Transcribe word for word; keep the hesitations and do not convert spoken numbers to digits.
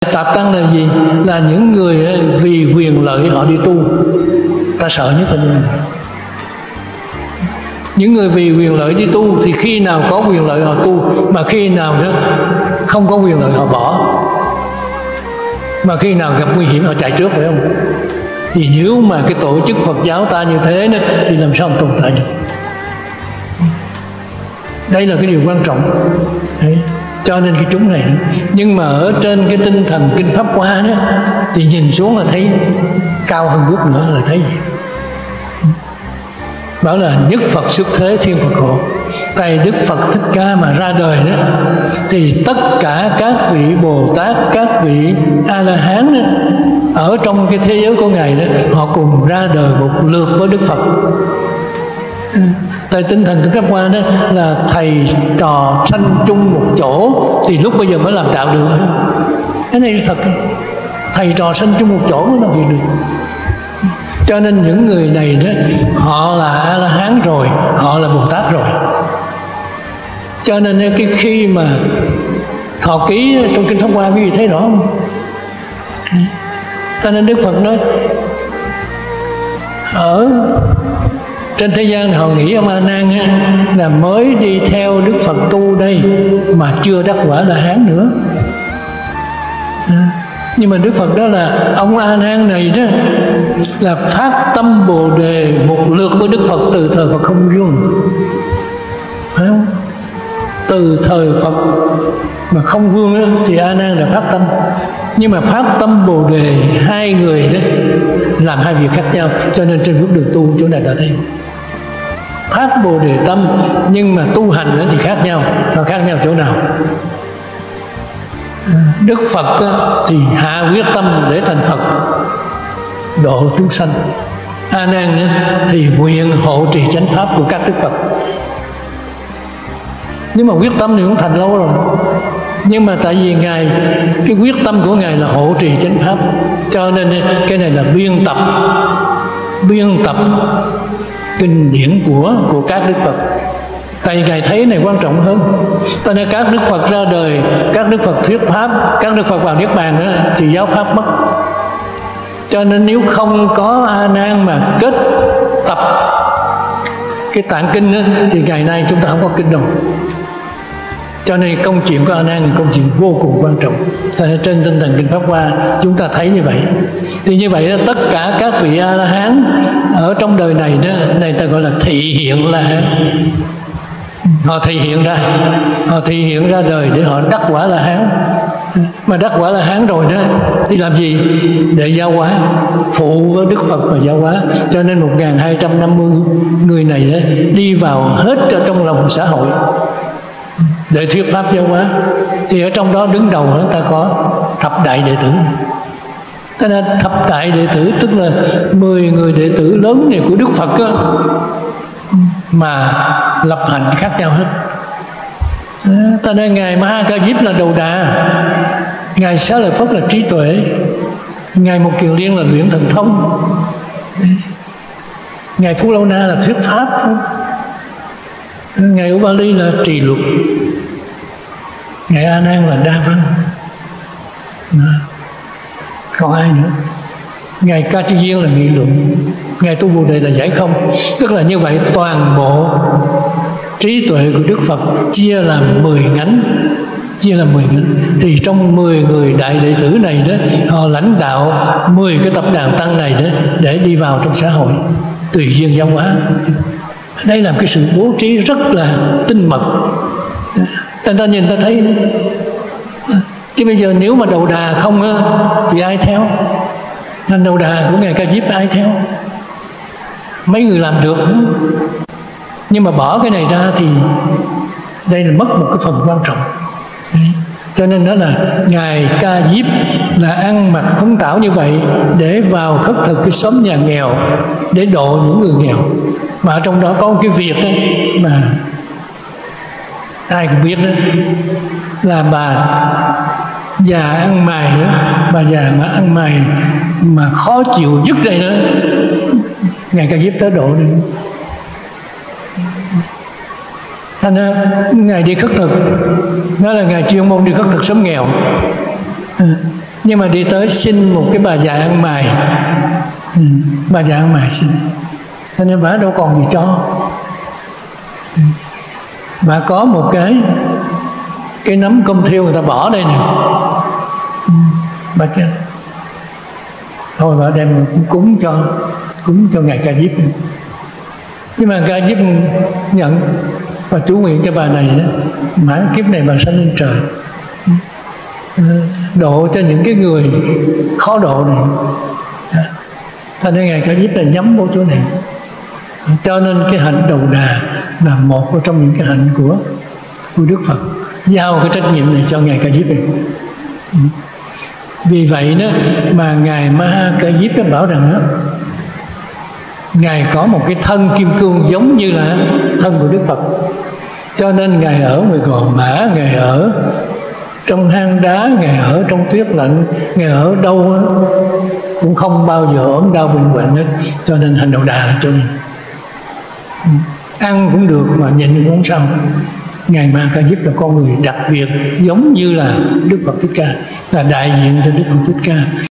Tạp tăng là gì? Là những người vì quyền lợi họ đi tu. Ta sợ nhất là những những người vì quyền lợi đi tu thì khi nào có quyền lợi họ tu, mà khi nào đó không có quyền lợi họ bỏ, mà khi nào gặp nguy hiểm họ chạy trước, phải không? Thì nếu mà cái tổ chức Phật giáo ta như thế đó, thì làm sao tồn tại được? Đây là cái điều quan trọng. Đấy. Cho nên cái chúng này đó. Nhưng mà ở trên cái tinh thần Kinh Pháp Hoa đó, thì nhìn xuống là thấy cao hơn bước nữa, là thấy gì? Bảo là nhất Phật xuất thế thiên Phật hộ. Tại Đức Phật Thích Ca mà ra đời đó, thì tất cả các vị Bồ Tát, các vị A-la-hán đó, ở trong cái thế giới của Ngài đó, họ cùng ra đời một lượt với Đức Phật. Tại tinh thần Kinh Pháp Hoa đó là thầy trò sanh chung một chỗ, thì lúc bây giờ mới làm đạo được. Cái này thật, thầy trò sanh chung một chỗ mới làm việc được. Cho nên những người này đó, họ là A-la-hán rồi, họ là Bồ Tát rồi. Cho nên cái khi mà thọ ký trong Kinh Pháp Hoa, quý vị thấy rõ không? Cho nên Đức Phật nói ở trên thế gian họ nghĩ ông A Nan là mới đi theo Đức Phật tu đây mà chưa đắc quả La Hán nữa. Nhưng mà Đức Phật đó là ông A Nan này đó là phát tâm Bồ Đề một lượt với Đức Phật từ thời Phật không vương, phải không? Từ thời Phật mà không vương đó, thì A Nan là phát tâm. Nhưng mà phát tâm Bồ Đề hai người đó làm hai việc khác nhau. Cho nên trên bước đường tu chỗ này ta thấy phát Bồ Đề tâm nhưng mà tu hành đó thì khác nhau. Nó khác nhau chỗ nào? Đức Phật thì hạ quyết tâm để thành Phật độ chúng sanh. A Nan thì nguyện hộ trì chánh pháp của các Đức Phật. Nhưng mà quyết tâm thì cũng thành lâu rồi. Nhưng mà tại vì Ngài, cái quyết tâm của Ngài là hộ trì chánh pháp, cho nên cái này là biên tập biên tập kinh điển của của các Đức Phật. Tại vì Ngài thấy này quan trọng hơn. Cho nên các Đức Phật ra đời, các Đức Phật thuyết pháp, các Đức Phật vào Niết Bàn đó, thì giáo pháp mất. Cho nên nếu không có A Nan mà kết tập cái tạng kinh đó, thì ngày nay chúng ta không có kinh đâu. Cho nên công chuyện của A Nan là công chuyện vô cùng quan trọng. Cho nên trên tinh thần Kinh Pháp Hoa chúng ta thấy như vậy. Thì như vậy đó, tất cả các vị A-la-hán ở trong đời này đó, này ta gọi là thị hiện La-hán. Họ thị hiện ra, họ thị hiện ra đời để họ đắc quả La-hán. Mà đắc quả La-hán rồi đó thì làm gì? Để giáo hóa, phụ với Đức Phật và giáo hóa. Cho nên một nghìn hai trăm năm mươi người này đó, đi vào hết ở trong lòng xã hội để thuyết pháp giáo hóa. Thì ở trong đó đứng đầu đó ta có thập đại đệ tử. Thế nên thập đại đệ tử tức là mười người đệ tử lớn này của Đức Phật đó, mà lập hạnh khác nhau hết. Ta nên Ngài Ma Ha Ca Diếp là đầu đà, Ngài Xá Lợi Phất là trí tuệ, Ngài Một Kiền Liên là luyện thần thông, Ngài Phú Lâu Na là thuyết pháp, Ngài Ubali là trì luật, Ngài A Nan là đa văn. Đó. Còn ai nữa? Ngài Ca Chi Viên là nghị luận, Ngài Tu Bồ Đề là giải không. Tức là như vậy toàn bộ trí tuệ của Đức Phật chia làm mười nhánh, chia làm mười nhánh. Thì trong mười người đại đệ tử này đó, họ lãnh đạo mười cái tập đoàn tăng này đó để đi vào trong xã hội tùy duyên giáo hóa. Đây là cái sự bố trí rất là tinh mật. Ta, ta nhìn ta thấy. Chứ bây giờ nếu mà đầu đà không á, thì ai theo? Nên đầu đà của Ngài Ca Diếp ai theo? Mấy người làm được. Nhưng mà bỏ cái này ra thì đây là mất một cái phần quan trọng. Cho nên đó là Ngài Ca Diếp là ăn mặc phấn tảo như vậy để vào khất thực cái xóm nhà nghèo để độ những người nghèo. Mà ở trong đó có một cái việc ấy, mà ai cũng biết đó, là bà già ăn mày đó, bà già mà ăn mày mà khó chịu dứt đây đó, Ngài Ca Diếp tới độ này. Thành ra Ngài đi khất thực, đó là Ngài chuyên môn đi khất thực xóm nghèo. Nhưng mà đi tới xin một cái bà già ăn mày, ừ, bà già ăn mày xin, cho nên bà đâu còn gì cho. ừ. Bà có một cái cái nấm công thiêu người ta bỏ đây nè, ừ. bà kêu thôi bà đem cúng cho cúng cho ngài Ca Diếp. Nhưng mà Ca Diếp nhận và chú nguyện cho bà này đó, mãi kiếp này bà sanh lên trời, độ cho những cái người khó độ này. Thành nên ngài Ca Diếp là nhắm vô chỗ này. Cho nên cái hạnh đầu đà là một trong những cái hạnh của của Đức Phật, giao cái trách nhiệm này cho ngài Ca Diếp này. Vì vậy đó mà ngài Ma Ca Diếp đã bảo rằng đó, ngài có một cái thân kim cương giống như là thân của Đức Phật, cho nên ngài ở ngoài Gò Mã, ngài ở trong hang đá, ngài ở trong tuyết lạnh, ngài ở đâu cũng không bao giờ ốm đau bệnh hoạn hết. Cho nên hành đầu đà là cho mình ăn cũng được mà nhịn cũng không sao. Ngài Ma Ca Diếp là con người đặc biệt, giống như là Đức Phật Thích Ca, là đại diện cho Đức Phật Thích Ca.